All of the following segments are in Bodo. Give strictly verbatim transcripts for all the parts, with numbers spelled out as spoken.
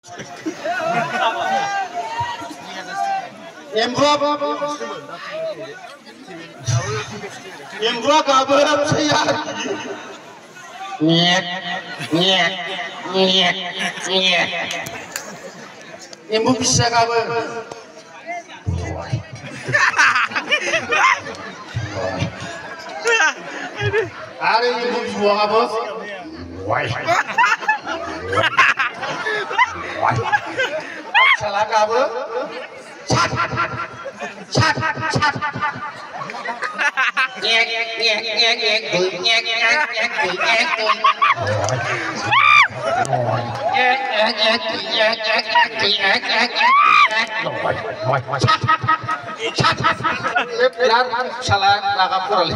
Emgua Emgua kabar saya. Nyek, nyek, nyek, nyek. Embu bisa kabar. Ada embu semua kabar. Why? Salah kabar. Chat, chat, chat. Nyek, nyek, nyek, nyek, nyek, nyek, nyek, nyek, nyek. Nyek, nyek, nyek, nyek, nyek, nyek, nyek. Chat, chat. Biar salah lagap kurang.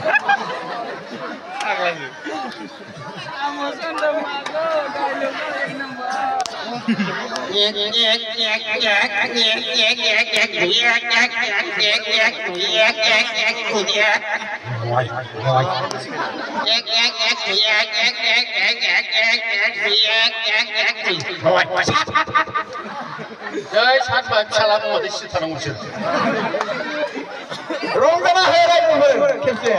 Nyek, nyek, nyek, nyek, nyek, nyek, nyek, nyek, nyek, nyek, nyek, nyek, nyek, nyek, nyek, nyek. Why? Why? Nyek, nyek, nyek, nyek, nyek, nyek, nyek, nyek, nyek, nyek, nyek, nyek. Why? Chat. Jai chat ba salah mo di sitar mo siya. Rongana herai mo kemse.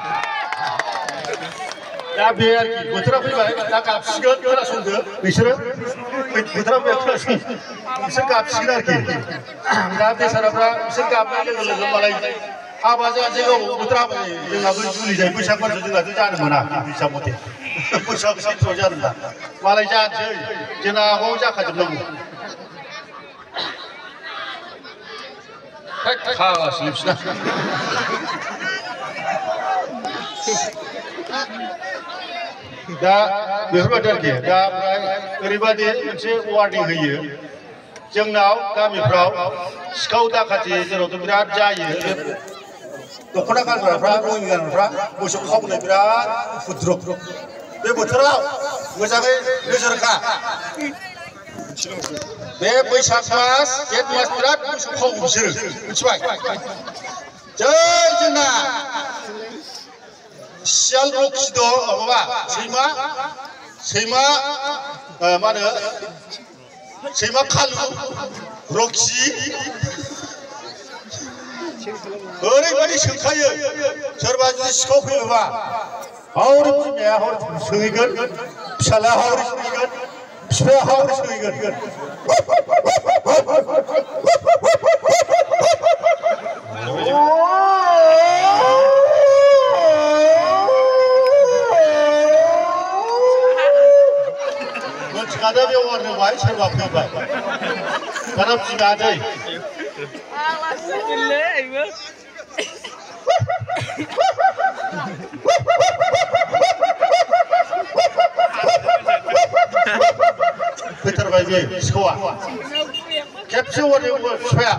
दा बे आरोखि बोथोरा फैबाय दा गाबसिगोन खोनासंदो बिसोरो बोथोरा फैबाय खोनासं बिसोर गाबसिगोन आरोखि दा बेसाराफ्रा बिसोर गाबनाय लोगो लोगो मालाय हाबा जानोसै गावबागाव बोथोरा हाबा जायो जोंहाबो जुलि जायो बैसाग मासआव जोंहाथ' जानो मोना हिसाब मथे बैसाग सैत्रआव जानो मोना मालाय जानोसै जोंना आब'आव जाखाजोबनांगौ खागासिनो बिसोरना दा बेफोरबायदि आरोखि दा ओमफ्राय ओरैबायदि मोनसे वार्निं होयो जोंनाव गामिफ्राव सिखाव दाखाथि जेरावथ' बिराद जायो दख'ना गानग्राफ्रा लुंगि गानग्राफ्रा मोसौ खावनाय बिराद उपद्रब बे बोथोराव मोजाङै नोजोर खा बे बैसाग मास जेठ मास बिराद मोसौ खावो बिसोरो मिथिबाय जै जोंना सियाल रखि दं माबा सैमा सैमा मा होनो सैमा खालु रखि ओरैबायदि सोंखायो सोरबा जुदि सिखाव फैयोबा हावरि बिमाया हावरि सोंहैगोन फिसालाया हावरि सोंहैगोन बिफाया हावरि सोंहैगोन Ada be warna white serba fैबाय दाना बिमादै फैथारबाय बे सिखावा खेबसे हरनायावबो बिफाया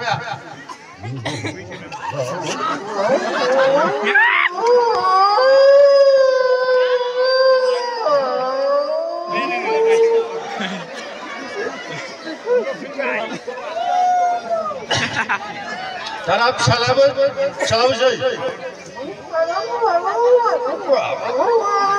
दाना फिसालाबो फिसालाबो जै